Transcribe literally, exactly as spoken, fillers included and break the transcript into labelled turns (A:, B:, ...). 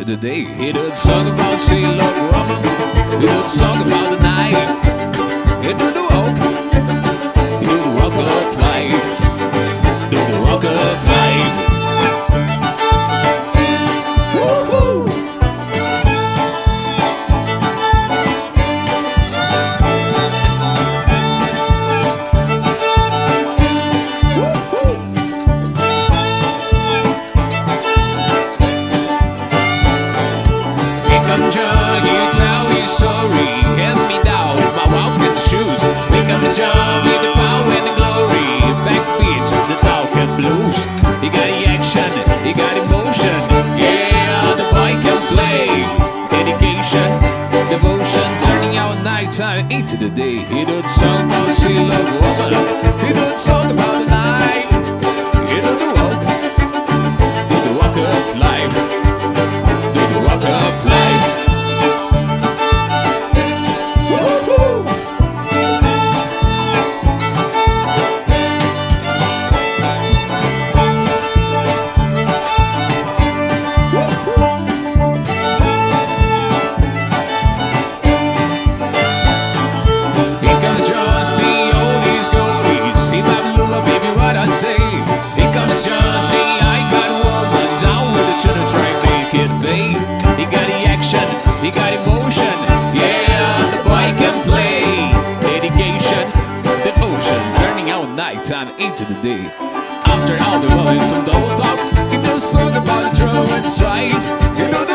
A: the day. He did a song about say love woman. He did a song about the knife. He did the walk. He did the walk of life. He did the walk of life. Woo-hoo. John, he tell his story, hand me down my walking shoes. We come John with the power and the glory, backbeats, the talk and blues. He got the action, he got emotion, yeah, the boy can play. Dedication, devotion, turning our nighttime into the day. He did a song about say love woman. He did a song about the night. He did the walk, did the walk of life, did the walk of life. He got emotion, yeah, the boy can play. Dedication, devotion, turning our nighttime into the day. After all the world is some double talk, he does a song about the drum and stride. You know the